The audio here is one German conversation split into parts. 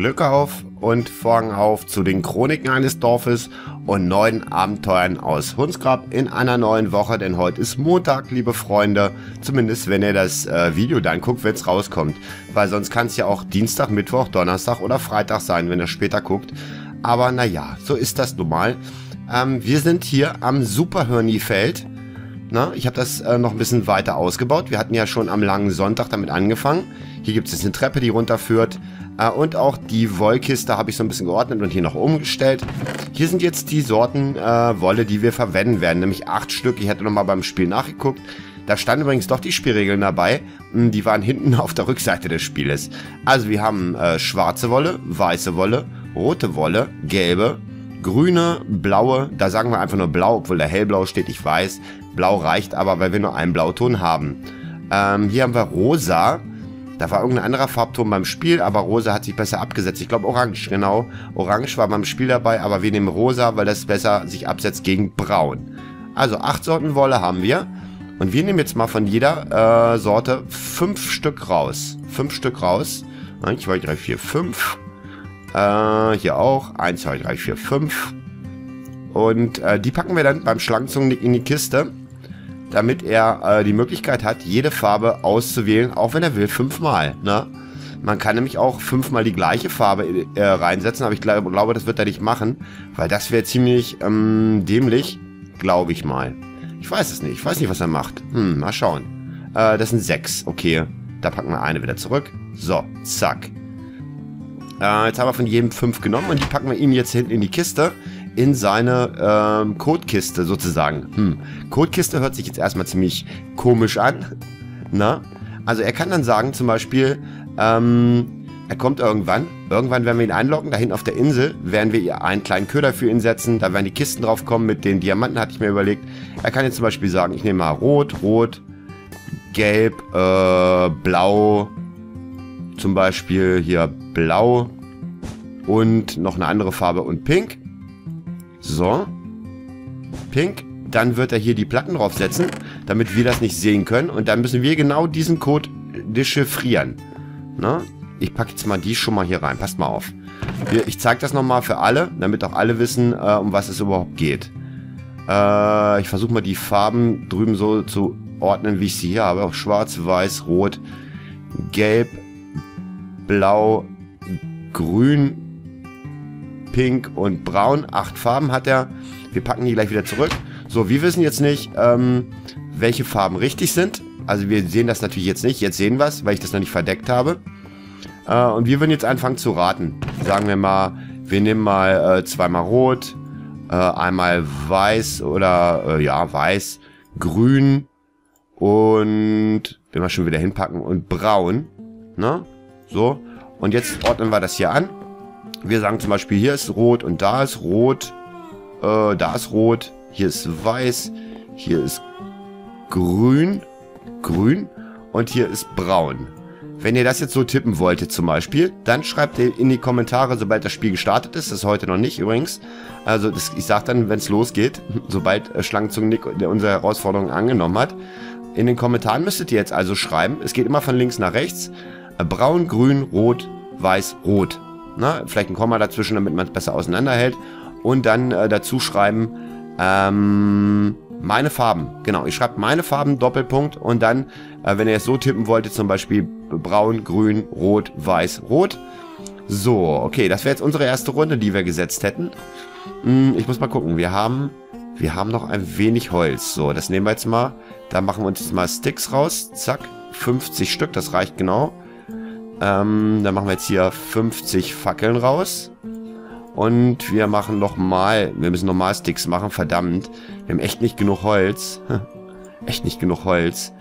Glück auf und Vorhang auf zu den Chroniken eines Dorfes und neuen Abenteuern aus Hundsgrab in einer neuen Woche, denn heute ist Montag, liebe Freunde, zumindest wenn ihr das Video dann guckt, wenn es rauskommt, weil sonst kann es ja auch Dienstag, Mittwoch, Donnerstag oder Freitag sein, wenn ihr später guckt, aber naja, so ist das nun mal. Wir sind hier am Superhörni-Feld. Na, ich habe das noch ein bisschen weiter ausgebaut. Wir hatten ja schon am langen Sonntag damit angefangen. Hier gibt es jetzt eine Treppe, die runterführt. Und auch die Wollkiste habe ich so ein bisschen geordnet und hier noch umgestellt. Hier sind jetzt die Sorten Wolle, die wir verwenden werden. Nämlich 8 Stück. Ich hatte nochmal beim Spiel nachgeguckt. Da standen übrigens doch die Spielregeln dabei. Die waren hinten auf der Rückseite des Spieles. Also wir haben schwarze Wolle, weiße Wolle, rote Wolle, gelbe, grüne, blaue. Da sagen wir einfach nur blau, obwohl da hellblau steht. Ich weiß, blau reicht aber, weil wir nur einen Blauton haben. Hier haben wir rosa. Da war irgendein anderer Farbton beim Spiel, aber rosa hat sich besser abgesetzt. Ich glaube orange, genau. Orange war beim Spiel dabei, aber wir nehmen rosa, weil das besser sich absetzt gegen braun. Also 8 Sorten Wolle haben wir. Und wir nehmen jetzt mal von jeder Sorte 5 Stück raus. 5 Stück raus. 1, 2, 3, 4, 5. Hier auch. 1, 2, 3, 4, 5. Und die packen wir dann beim Schlangenzungennick in die Kiste, damit er die Möglichkeit hat, jede Farbe auszuwählen, auch wenn er will, 5-mal. Ne? Man kann nämlich auch 5-mal die gleiche Farbe reinsetzen, aber ich glaube, das wird er nicht machen, weil das wäre ziemlich dämlich, glaube ich mal. Ich weiß es nicht. Ich weiß nicht, was er macht. Mal schauen. Das sind 6. Okay, da packen wir eine wieder zurück. So, zack. Jetzt haben wir von jedem 5 genommen und die packen wir ihm jetzt hinten in die Kiste. In seine Codekiste sozusagen. Codekiste hört sich jetzt erstmal ziemlich komisch an. Na? Also er kann dann sagen, zum Beispiel, er kommt irgendwann werden wir ihn einloggen, da hinten auf der Insel werden wir ihr einen kleinen Köder für ihn setzen, da werden die Kisten drauf kommen mit den Diamanten, hatte ich mir überlegt. Er kann jetzt zum Beispiel sagen, ich nehme mal rot, gelb, blau, zum Beispiel hier blau und noch eine andere Farbe und pink. So, pink, dann wird er hier die Platten draufsetzen, damit wir das nicht sehen können und dann müssen wir genau diesen Code dechiffrieren. Na? Ich packe jetzt mal die schon mal hier rein, passt mal auf. Ich zeige das nochmal für alle, damit auch alle wissen, um was es überhaupt geht. Ich versuche mal die Farben drüben so zu ordnen, wie ich sie hier habe. Auch schwarz, weiß, rot, gelb, blau, grün, pink und braun. 8 Farben hat er. Wir packen die gleich wieder zurück. So, wir wissen jetzt nicht, welche Farben richtig sind. Also wir sehen das natürlich jetzt nicht. Jetzt sehen wir es, weil ich das noch nicht verdeckt habe. Und wir würden jetzt anfangen zu raten. Sagen wir mal, wir nehmen mal 2-mal rot, einmal weiß oder ja, weiß, grün und wenn wir schon wieder hinpacken und braun. Ne? So. Und jetzt ordnen wir das hier an. Wir sagen zum Beispiel, hier ist rot und da ist rot, da ist rot, hier ist weiß, hier ist grün und hier ist braun. Wenn ihr das jetzt so tippen wolltet zum Beispiel, dann schreibt ihr in die Kommentare, sobald das Spiel gestartet ist. Das ist heute noch nicht übrigens. Also ich sage dann, wenn es losgeht, sobald Schlangenzungennick unsere Herausforderung angenommen hat. In den Kommentaren müsstet ihr jetzt also schreiben, es geht immer von links nach rechts, braun, grün, rot, weiß, rot. Na, vielleicht ein Komma dazwischen, damit man es besser auseinanderhält. Und dann dazu schreiben, meine Farben. Genau, ich schreibe meine Farben, Doppelpunkt. Und dann, wenn ihr es so tippen wolltet, zum Beispiel braun, grün, rot, weiß, rot. So, okay, das wäre jetzt unsere erste Runde, die wir gesetzt hätten. Ich muss mal gucken, wir haben noch ein wenig Holz. So, das nehmen wir jetzt mal. Da machen wir uns jetzt mal Sticks raus. Zack, 50 Stück, das reicht genau. Dann machen wir jetzt hier 50 Fackeln raus. Und wir machen wir müssen nochmal Sticks machen, verdammt. Wir haben echt nicht genug Holz. Echt nicht genug Holz.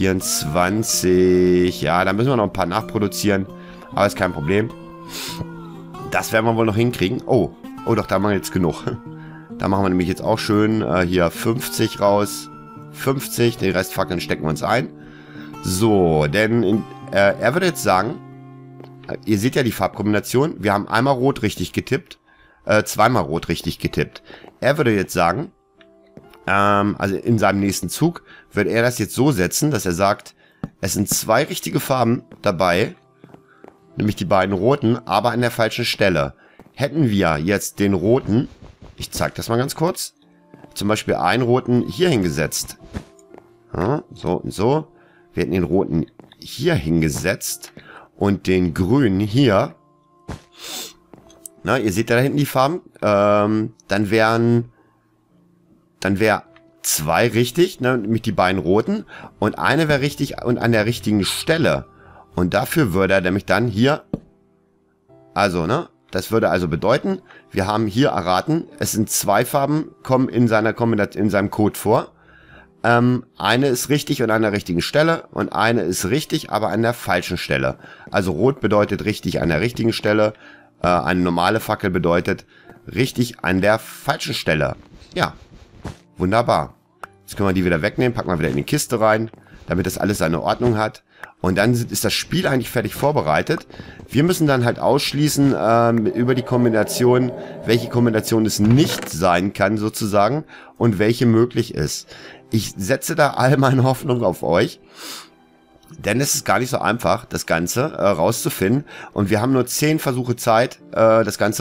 24, ja, da müssen wir noch ein paar nachproduzieren. Aber ist kein Problem. Das werden wir wohl noch hinkriegen. Oh doch, da haben wir jetzt genug. Da machen wir nämlich jetzt auch schön hier 50 raus. 50, den Rest Fackeln stecken wir uns ein. So, denn er würde jetzt sagen, ihr seht ja die Farbkombination. Wir haben einmal rot richtig getippt, 2-mal rot richtig getippt. Er würde jetzt sagen, also in seinem nächsten Zug, würde er das jetzt so setzen, dass er sagt, es sind 2 richtige Farben dabei nämlich die beiden roten, aber an der falschen Stelle. Hätten wir jetzt den roten, ich zeige das mal ganz kurz, zum Beispiel einen roten hier hingesetzt. Ja, so und so. Wir hätten den roten hier hingesetzt und den grünen hier. Na, ihr seht ja da hinten die Farben. Dann wäre 2 richtig, ne, nämlich die beiden roten. Und eine wäre richtig und an der richtigen Stelle. Und dafür würde er nämlich dann hier, also, ne, das würde also bedeuten, wir haben hier erraten, es sind 2 Farben, kommen in seiner Kombination, in seinem Code vor. Eine ist richtig und an der richtigen Stelle und eine ist richtig, aber an der falschen Stelle. Also rot bedeutet richtig an der richtigen Stelle, eine normale Fackel bedeutet richtig an der falschen Stelle. Ja, wunderbar. Jetzt können wir die wieder wegnehmen, packen wir wieder in die Kiste rein, damit das alles seine Ordnung hat. Und dann ist das Spiel eigentlich fertig vorbereitet. Wir müssen dann halt ausschließen über die Kombination, welche Kombination es nicht sein kann sozusagen und welche möglich ist. Ich setze da all meine Hoffnung auf euch, denn es ist gar nicht so einfach, das Ganze rauszufinden. Und wir haben nur 10 Versuche Zeit, das Ganze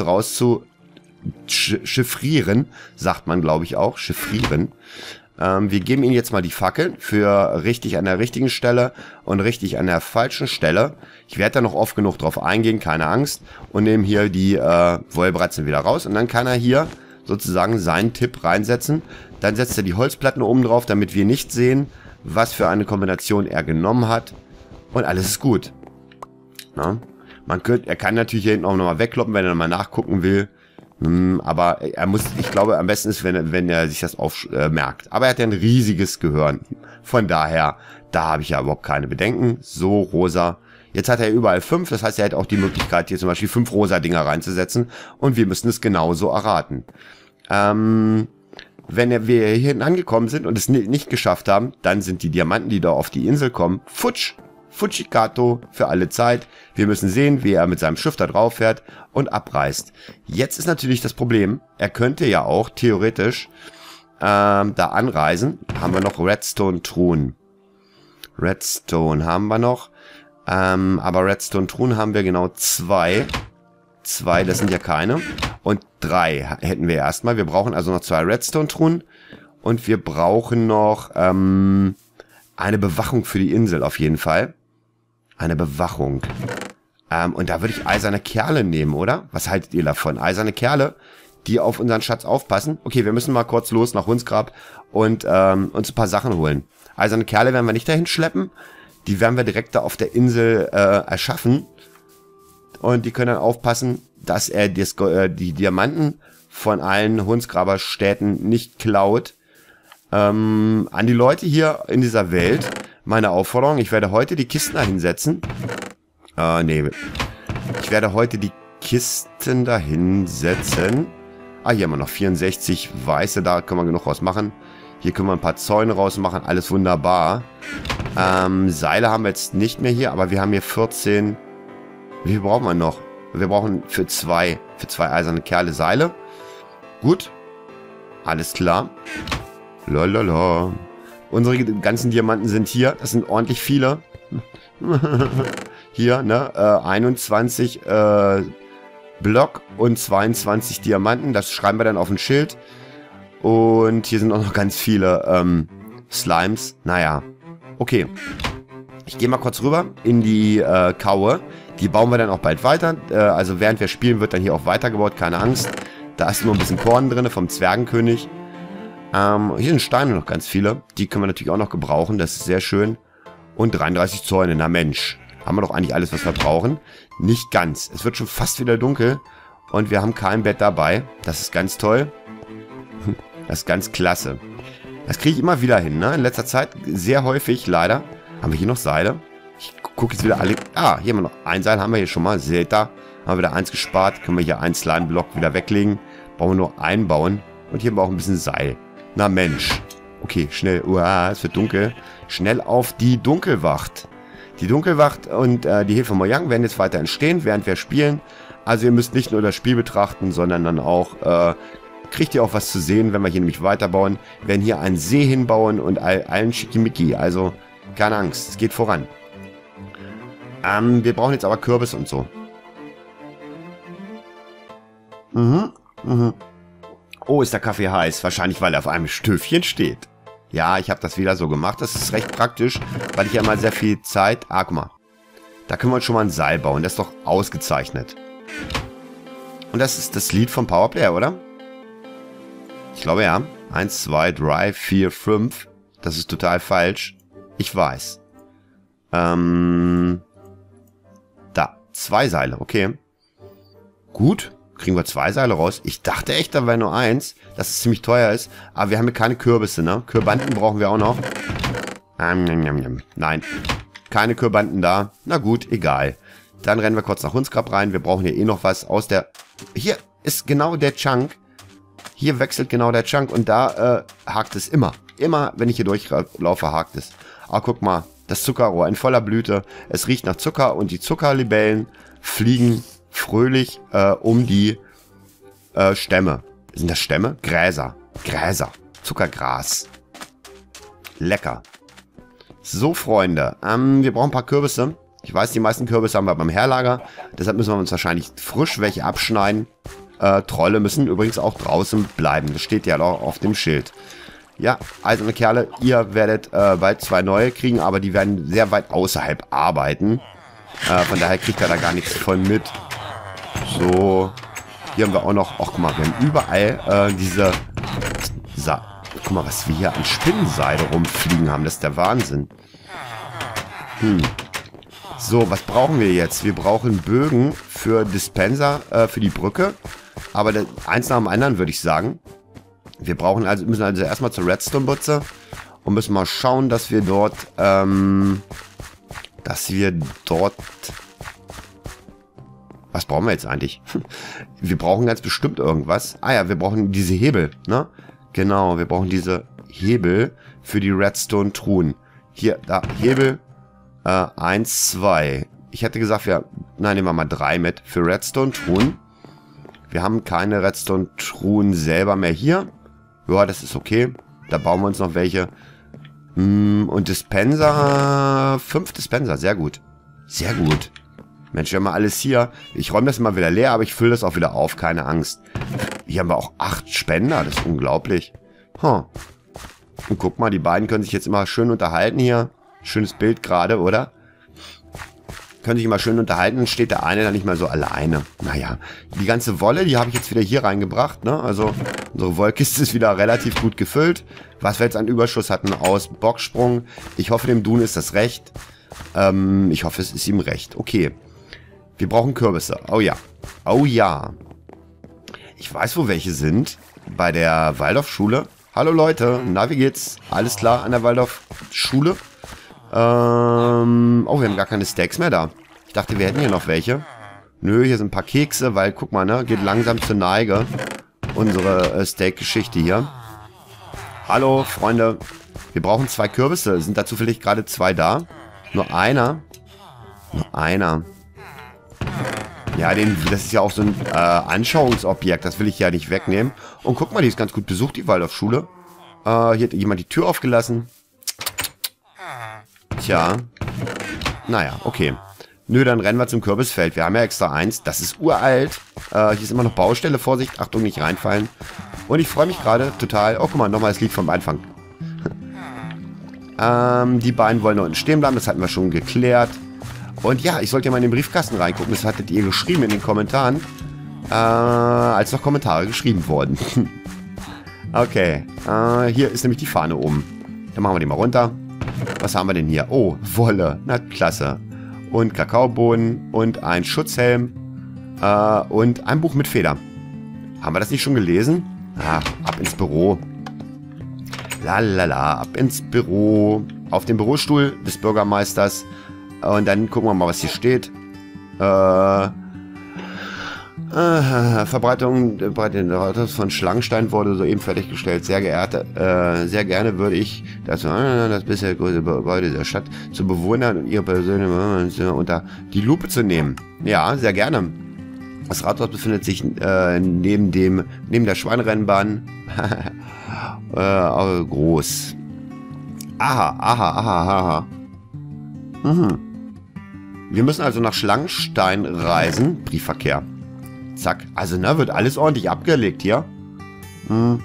rauszuchiffrieren, sagt man glaube ich auch, chiffrieren. Wir geben Ihnen jetzt mal die Fackel für richtig an der richtigen Stelle und richtig an der falschen Stelle. Ich werde da noch oft genug drauf eingehen, keine Angst. Und nehmen hier die Wollbratzen wieder raus. Und dann kann er hier sozusagen seinen Tipp reinsetzen. Dann setzt er die Holzplatten oben drauf, damit wir nicht sehen, was für eine Kombination er genommen hat. Und alles ist gut. Na? Er kann natürlich hier hinten auch nochmal wegkloppen, wenn er nochmal nachgucken will. Aber er muss, ich glaube, am besten ist, wenn er sich das merkt. Aber er hat ja ein riesiges Gehirn. Von daher, da habe ich ja überhaupt keine Bedenken. So, rosa. Jetzt hat er überall 5, das heißt, er hat auch die Möglichkeit, hier zum Beispiel 5 rosa Dinger reinzusetzen. Und wir müssen es genauso erraten. Wenn wir hier hinten angekommen sind und es nicht geschafft haben, dann sind die Diamanten, die da auf die Insel kommen, futsch. Fujikato für alle Zeit. Wir müssen sehen, wie er mit seinem Schiff da drauf fährt und abreist. Jetzt ist natürlich das Problem, er könnte ja auch theoretisch da anreisen. Haben wir noch Redstone-Truhen. Redstone haben wir noch. Aber Redstone-Truhen haben wir genau 2. 2, das sind ja keine. Und 3 hätten wir erstmal. Wir brauchen also noch 2 Redstone-Truhen. Und wir brauchen noch eine Bewachung für die Insel auf jeden Fall. Eine Bewachung. Und da würde ich eiserne Kerle nehmen, oder? Was haltet ihr davon? Eiserne Kerle, die auf unseren Schatz aufpassen. Okay, wir müssen mal kurz los nach Hunsgrab und uns ein paar Sachen holen. Eiserne Kerle werden wir nicht dahin schleppen. Die werden wir direkt da auf der Insel erschaffen. Und die können dann aufpassen, dass er die Diamanten von allen Hunsgraber Städten nicht klaut. An die Leute hier in dieser Welt meine Aufforderung, ich werde heute die Kisten da hinsetzen. Nee. Ich werde heute die Kisten da hinsetzen. Hier haben wir noch 64 weiße, da können wir genug rausmachen. Hier können wir ein paar Zäune rausmachen, alles wunderbar. Seile haben wir jetzt nicht mehr hier, aber wir haben hier 14. Wie viel brauchen wir noch? Wir brauchen für zwei eiserne Kerle Seile. Gut. Alles klar. Lalala. Unsere ganzen Diamanten sind hier. Das sind ordentlich viele. Hier, ne? 21 Block und 22 Diamanten. Das schreiben wir dann auf ein Schild. Und hier sind auch noch ganz viele Slimes. Naja. Okay. Ich gehe mal kurz rüber in die Kaue. Die bauen wir dann auch bald weiter. Also während wir spielen, wird dann hier auch weitergebaut. Keine Angst. Da ist nur ein bisschen Korn drin vom Zwergenkönig. Hier sind Steine noch ganz viele. Die können wir natürlich auch noch gebrauchen. Das ist sehr schön. Und 33 Zäune. Na Mensch. Haben wir doch eigentlich alles, was wir brauchen. Nicht ganz. Es wird schon fast wieder dunkel. Und wir haben kein Bett dabei. Das ist ganz toll. Das ist ganz klasse. Das kriege ich immer wieder hin, ne? In letzter Zeit sehr häufig, leider. Haben wir hier noch Seile? Ich gucke jetzt wieder alle. Hier haben wir noch ein Seil. Haben wir hier schon mal. Seht da. Haben wir wieder eins gespart. Können wir hier einen Slime-Block wieder weglegen. Brauchen wir nur einbauen. Und hier haben wir auch ein bisschen Seil. Na Mensch. Okay, schnell. Es wird dunkel. Schnell auf die Dunkelwacht. Die Dunkelwacht und die Hilfe Mojang werden jetzt weiter entstehen, während wir spielen. Also ihr müsst nicht nur das Spiel betrachten, sondern dann auch, kriegt ihr auch was zu sehen, wenn wir hier nämlich weiterbauen. Wir werden hier einen See hinbauen und allen Schickimicki. Also keine Angst, es geht voran. Wir brauchen jetzt aber Kürbis und so. Mhm. Mhm. Oh, ist der Kaffee heiß. Wahrscheinlich, weil er auf einem Stöfchen steht. Ja, ich habe das wieder so gemacht. Das ist recht praktisch, weil ich ja mal sehr viel Zeit... Ah, guck mal. Da können wir uns schon mal ein Seil bauen. Das ist doch ausgezeichnet. Und das ist das Lied vom Powerplayer, oder? Ich glaube, ja. 1, 2, 3, 4, 5. Das ist total falsch. Ich weiß. Da. 2 Seile. Okay. Gut. Kriegen wir 2 Seile raus. Ich dachte echt, da wäre nur 1, dass es ziemlich teuer ist. Aber wir haben hier keine Kürbisse, ne? Kürbanden brauchen wir auch noch. Nein. Keine Kürbanden da. Na gut, egal. Dann rennen wir kurz nach Hunsgrab rein. Wir brauchen hier eh noch was aus der... Hier ist genau der Chunk. Hier wechselt genau der Chunk. Und da hakt es immer. Immer, wenn ich hier durchlaufe, hakt es. Ah, guck mal. Das Zuckerrohr in voller Blüte. Es riecht nach Zucker und die Zuckerlibellen fliegen fröhlich um die Stämme. Sind das Stämme? Gräser. Gräser. Zuckergras. Lecker. So, Freunde. Wir brauchen ein paar Kürbisse. Ich weiß, die meisten Kürbisse haben wir beim Herlager. Deshalb müssen wir uns wahrscheinlich frisch welche abschneiden. Trolle müssen übrigens auch draußen bleiben. Das steht ja auch auf dem Schild. Ja, eiserne Kerle, ihr werdet bald 2 neue kriegen, aber die werden sehr weit außerhalb arbeiten. Von daher kriegt er da gar nichts von mit. So, hier haben wir auch noch, ach guck mal, wir haben überall diese, guck mal, was wir hier an Spinnenseide rumfliegen haben, das ist der Wahnsinn. So, was brauchen wir jetzt? Wir brauchen Bögen für Dispenser, für die Brücke, aber eins nach dem anderen würde ich sagen. Wir brauchen also, müssen also erstmal zur Redstone-Butze und müssen mal schauen, dass wir dort, was brauchen wir jetzt eigentlich? Wir brauchen ganz bestimmt irgendwas. Ah ja, wir brauchen diese Hebel, ne? Genau, wir brauchen diese Hebel für die Redstone-Truhen. Hier, da, Hebel. 1, 2. Ich hätte gesagt, nein, nehmen wir mal 3 mit für Redstone-Truhen. Wir haben keine Redstone-Truhen selber mehr hier. Ja, das ist okay. Da bauen wir uns noch welche. Und Dispenser. 5 Dispenser, sehr gut. Sehr gut. Mensch, wir haben mal alles hier. Ich räume das immer wieder leer, aber ich fülle das auch wieder auf. Keine Angst. Hier haben wir auch 8 Spender. Das ist unglaublich. Und guck mal, die beiden können sich jetzt immer schön unterhalten hier. Schönes Bild gerade, oder? Können sich immer schön unterhalten. Dann steht der eine dann nicht mehr so alleine. Naja, die ganze Wolle, die habe ich jetzt wieder hier reingebracht. Ne? Also unsere Wollkiste ist wieder relativ gut gefüllt. Was wir jetzt an Überschuss hatten aus Boxsprung. Ich hoffe, dem Dun ist das recht. Ich hoffe, es ist ihm recht. Okay. Wir brauchen Kürbisse. Oh ja. Oh ja. Ich weiß, wo welche sind. Bei der Waldorfschule. Hallo Leute. Na, wie geht's? Alles klar an der Waldorfschule? Oh, wir haben gar keine Steaks mehr da. Ich dachte, wir hätten hier noch welche. Nö, hier sind ein paar Kekse, weil, guck mal, ne, geht langsam zur Neige. Unsere Steak-Geschichte hier. Hallo, Freunde. Wir brauchen 2 Kürbisse. Sind da zufällig gerade 2 da? Nur einer? Nur einer. Ja, das ist ja auch so ein Anschauungsobjekt. Das will ich ja nicht wegnehmen. Und guck mal, die ist ganz gut besucht, die Waldorfschule. Hier hat jemand die Tür aufgelassen. Tja. Naja, okay. Nö, dann rennen wir zum Kürbisfeld. Wir haben ja extra eins. Das ist uralt. Hier ist immer noch Baustelle. Vorsicht, Achtung, nicht reinfallen. Und ich freue mich gerade total. Oh, guck mal, nochmal das Lied vom Anfang. Die beiden wollen noch unten stehen bleiben. Das hatten wir schon geklärt. Und ja, ich sollte ja mal in den Briefkasten reingucken. Das hattet ihr geschrieben in den Kommentaren. Als noch Kommentare geschrieben wurden. Okay. Hier ist nämlich die Fahne oben. Dann machen wir die mal runter. Was haben wir denn hier? Oh, Wolle. Na, klasse. Und Kakaobohnen und ein Schutzhelm. Und ein Buch mit Feder. Haben wir das nicht schon gelesen? Ah, ab ins Büro. Lalala, ab ins Büro. Auf dem Bürostuhl des Bürgermeisters. Und dann gucken wir mal, was hier steht. Verbreitung von Schlangenstein wurde soeben fertiggestellt. Sehr gerne würde ich das bisher größte Gebäude der Stadt zu Bewohnern und ihre persönlichen unter die Lupe zu nehmen. Ja, sehr gerne. Das Rathaus befindet sich neben der Schweinrennbahn. Groß. Aha. Wir müssen also nach Schlangenstein reisen. Briefverkehr. Zack. Also, ne, wird alles ordentlich abgelegt hier. Hm.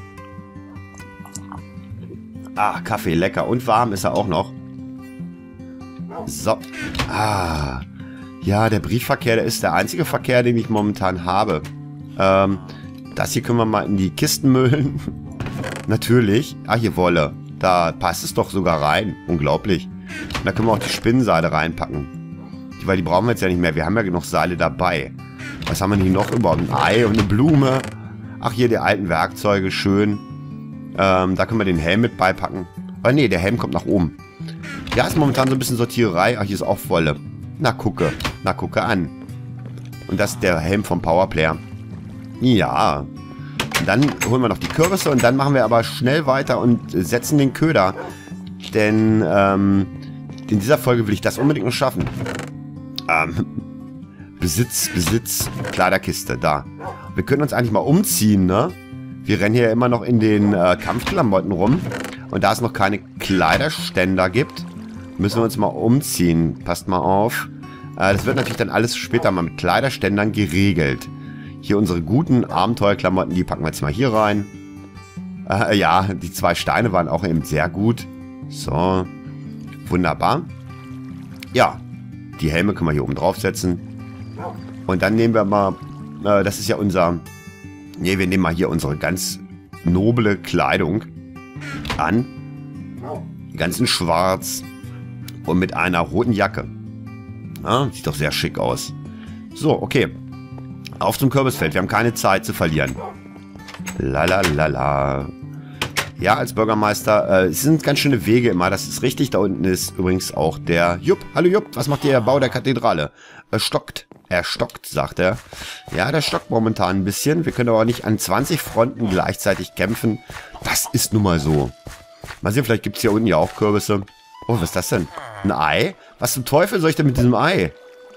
Ah, Kaffee, lecker. Und warm ist er auch noch. So. Ah. Ja, der Briefverkehr, der ist der einzige Verkehr, den ich momentan habe. Das hier können wir mal in die Kisten müllen. Natürlich. Ah, hier Wolle. Da passt es doch sogar rein. Unglaublich. Und da können wir auch die Spinnenseile reinpacken. Weil die brauchen wir jetzt ja nicht mehr. Wir haben ja genug Seile dabei. Was haben wir hier noch überhaupt? Ein Ei und eine Blume. Ach, hier die alten Werkzeuge. Schön. Da können wir den Helm mit beipacken. Aber nee, der Helm kommt nach oben. Ja, ist momentan so ein bisschen Sortiererei. Ach, hier ist auch Wolle. Na, gucke. Na, gucke an. Und das ist der Helm vom Powerplayer. Ja. Und dann holen wir noch die Kürbisse und dann machen wir aber schnell weiter und setzen den Köder. Denn in dieser Folge will ich das unbedingt noch schaffen. Besitz, Kleiderkiste, da. Wir können uns eigentlich mal umziehen, ne? Wir rennen hier immer noch in den Kampfklamotten rum. Und da es noch keine Kleiderständer gibt, müssen wir uns mal umziehen. Passt mal auf. Das wird natürlich dann alles später mal mit Kleiderständern geregelt. Hier unsere guten Abenteuerklamotten, die packen wir jetzt mal hier rein. Ja, die 2 Steine waren auch eben sehr gut. So, wunderbar. Ja, die Helme können wir hier oben draufsetzen. Und dann nehmen wir mal, das ist ja unser, nee, wir nehmen mal hier unsere ganz noble Kleidung an. Ganz in schwarz und mit einer roten Jacke. Ja, sieht doch sehr schick aus. So, okay. Auf zum Kürbisfeld. Wir haben keine Zeit zu verlieren. Lalalala. Ja, als Bürgermeister, es sind ganz schöne Wege immer, das ist richtig. Da unten ist übrigens auch der Jupp. Hallo Jupp, was macht der Bau der Kathedrale? Stockt. Er stockt, sagt er. Ja, der stockt momentan ein bisschen. Wir können aber nicht an 20 Fronten gleichzeitig kämpfen. Das ist nun mal so. Mal sehen, vielleicht gibt es hier unten ja auch Kürbisse. Oh, was ist das denn? Ein Ei? Was zum Teufel soll ich denn mit diesem Ei?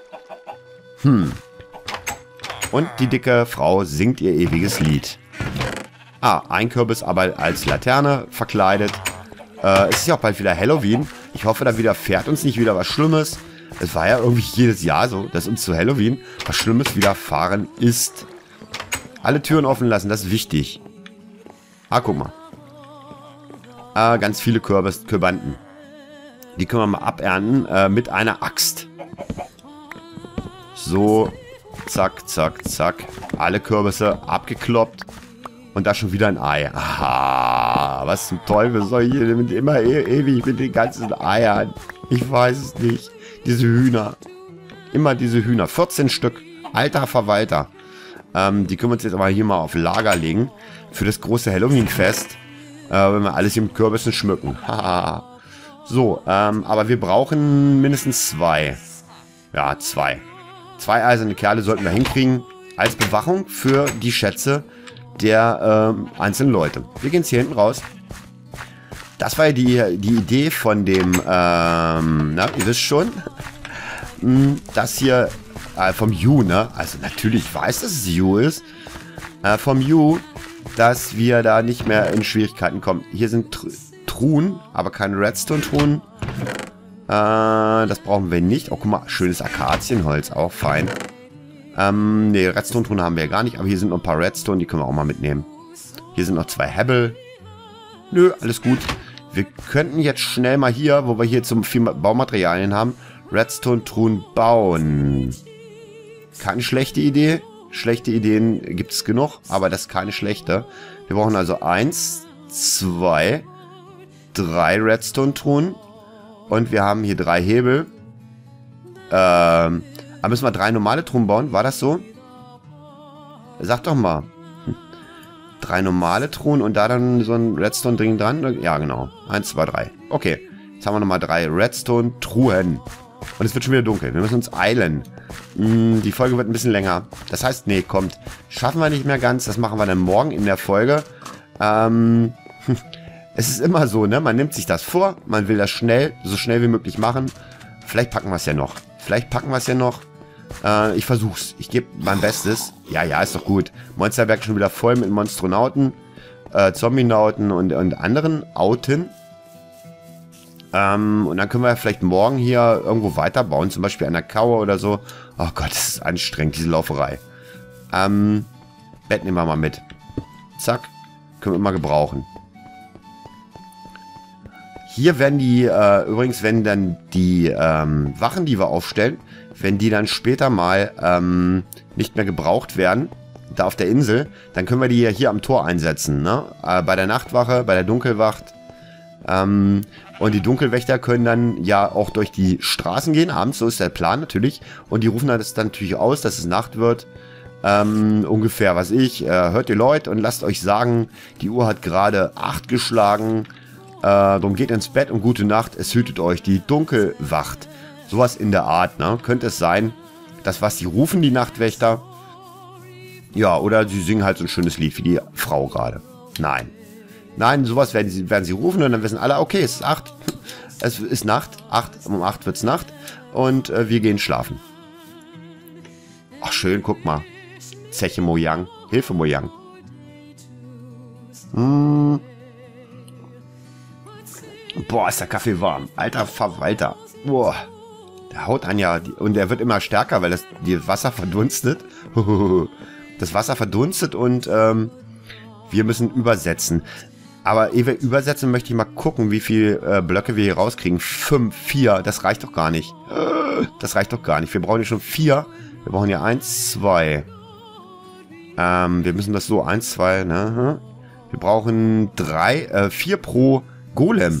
Und die dicke Frau singt ihr ewiges Lied. Ah, ein Kürbis aber als Laterne verkleidet. Es ist ja auch bald wieder Halloween. Ich hoffe, da widerfährt uns nicht wieder was Schlimmes. Es war ja irgendwie jedes Jahr so, dass uns zu Halloween was Schlimmes widerfahren ist. Alle Türen offen lassen, das ist wichtig. Ah, guck mal. Ganz viele Kürbanden. Die können wir mal abernten mit einer Axt. So, zack, zack, zack. Alle Kürbisse abgekloppt. Und da schon wieder ein Ei. Aha, was zum Teufel soll ich hier mit immer ewig mit den ganzen Eiern? Ich weiß es nicht. Diese Hühner. Immer diese Hühner. 14 Stück. Alter Verwalter. Die können wir uns jetzt aber hier mal auf Lager legen. Für das große Halloween-Fest. Wenn wir alles hier mit Kürbissen schmücken. Haha. So, aber wir brauchen mindestens 2. Ja, 2. 2 eiserne Kerle sollten wir hinkriegen. Als Bewachung für die Schätze der einzelnen Leute. Wir gehen jetzt hier hinten raus. Das war ja die Idee von dem, na, ihr wisst schon, das hier, vom Yu, ne? Also natürlich, ich weiß, dass es Yu ist. Vom Yu, dass wir da nicht mehr in Schwierigkeiten kommen. Hier sind Truhen, aber keine Redstone-Truhen. Das brauchen wir nicht. Oh, guck mal, schönes Akazienholz, auch fein. Ne, Redstone-Truhen haben wir ja gar nicht, aber hier sind noch ein paar Redstone, die können wir auch mal mitnehmen. Hier sind noch 2 Hebel. Nö, alles gut. Wir könnten jetzt schnell mal hier, wo wir hier zum viel Baumaterialien haben, Redstone-Truhen bauen. Keine schlechte Idee. Schlechte Ideen gibt es genug, aber das ist keine schlechte. Wir brauchen also 1, 2, 3 Redstone-Truhen. Und wir haben hier 3 Hebel. Aber müssen wir 3 normale Truhen bauen? War das so? Sag doch mal. 3 normale Truhen und da dann so ein Redstone-Ding dran? Ja, genau. 1, 2, 3. Okay. Jetzt haben wir nochmal 3 Redstone-Truhen. Und es wird schon wieder dunkel. Wir müssen uns eilen. Die Folge wird ein bisschen länger. Das heißt, nee, kommt. Schaffen wir nicht mehr ganz. Das machen wir dann morgen in der Folge. Es ist immer so, ne? Man nimmt sich das vor. Man will das schnell, so schnell wie möglich machen. Vielleicht packen wir es ja noch. Ich versuch's. Ich gebe mein Bestes. Ja, ist doch gut. Monsterberg schon wieder voll mit Monstronauten, Zombienauten und anderen Auten. Und dann können wir vielleicht morgen hier irgendwo weiterbauen, zum Beispiel an der Kauer oder so. Oh Gott, das ist anstrengend, diese Lauferei. Bett nehmen wir mal mit. Zack. Können wir immer gebrauchen. Hier werden die, übrigens, wenn dann die Wachen, die wir aufstellen, wenn die dann später mal nicht mehr gebraucht werden, da auf der Insel, dann können wir die ja hier am Tor einsetzen, ne? Bei der Nachtwache, bei der Dunkelwacht. Und die Dunkelwächter können dann ja auch durch die Straßen gehen, abends, so ist der Plan natürlich. Und die rufen das dann natürlich aus, dass es Nacht wird. Ungefähr, was hört ihr Leute und lasst euch sagen, die Uhr hat gerade 8 geschlagen. Darum geht ins Bett und gute Nacht, es hütet euch die Dunkelwacht. Sowas in der Art, ne? Könnte es sein, dass was die rufen, die Nachtwächter. Ja, oder sie singen halt so ein schönes Lied wie die Frau gerade. Nein. Nein, sowas werden sie rufen und dann wissen alle, okay, es ist 8. Es ist Nacht. Um 8 wird es Nacht. Und wir gehen schlafen. Ach, schön, guck mal. Zeche Mojang. Hilfe Mojang. Boah, ist der Kaffee warm. Alter Verwalter. Boah. Der haut an ja. Und der wird immer stärker, weil das Wasser verdunstet. Das Wasser verdunstet und wir müssen übersetzen. Aber ehe wir übersetzen, möchte ich mal gucken, wie viele Blöcke wir hier rauskriegen. 5, 4, das reicht doch gar nicht. Das reicht doch gar nicht. Wir brauchen hier schon 4. Wir brauchen hier 1, 2. Wir müssen das so, 1, 2, ne? Wir brauchen 4 pro Golem.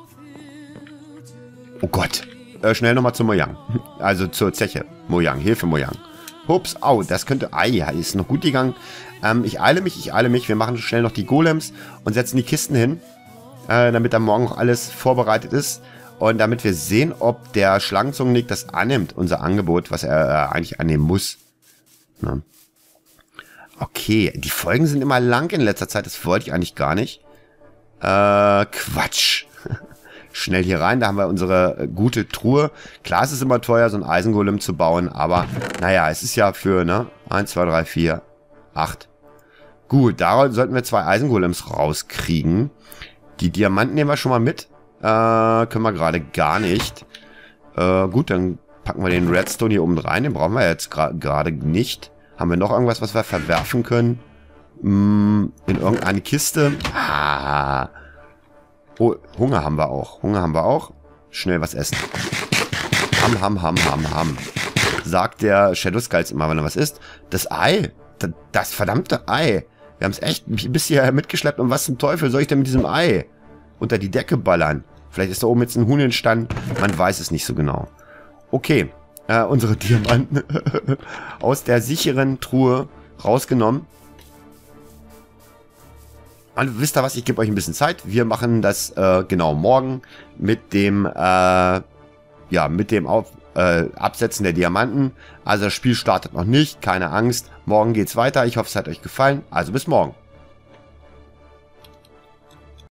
Oh Gott. Schnell nochmal zu Mojang. Also zur Zeche. Mojang, Hilfe Mojang. Ups, au, das könnte... ja, ist noch gut gegangen. Ich eile mich. Wir machen schnell noch die Golems und setzen die Kisten hin, damit dann morgen auch alles vorbereitet ist. Und damit wir sehen, ob der Schlangenzungennick das annimmt, unser Angebot, was er eigentlich annehmen muss. Ne? Okay, die Folgen sind immer lang in letzter Zeit, das wollte ich eigentlich gar nicht. Quatsch. Schnell hier rein, da haben wir unsere gute Truhe. Klar, es ist immer teuer, so ein Eisengolem zu bauen, aber naja, es ist ja für, ne? 1, 2, 3, 4, 8. Gut, da sollten wir 2 Eisengolems rauskriegen. Die Diamanten nehmen wir schon mal mit. Können wir gerade gar nicht. Gut, dann packen wir den Redstone hier oben rein. Den brauchen wir jetzt gerade nicht. Haben wir noch irgendwas, was wir verwerfen können? In irgendeine Kiste. Oh, Hunger haben wir auch. Schnell was essen. Ham. Sagt der Shadow Skulls immer, wenn er was isst. Das Ei. Das verdammte Ei. Wir haben es echt bis hierher mitgeschleppt. Und was zum Teufel soll ich denn mit diesem Ei unter die Decke ballern? Vielleicht ist da oben jetzt ein Huhn entstanden. Man weiß es nicht so genau. Okay. Unsere Diamanten aus der sicheren Truhe rausgenommen. Und wisst ihr was? Ich gebe euch ein bisschen Zeit. Wir machen das genau morgen mit dem Absetzen der Diamanten. Also das Spiel startet noch nicht. Keine Angst. Morgen geht's weiter. Ich hoffe, es hat euch gefallen. Also bis morgen.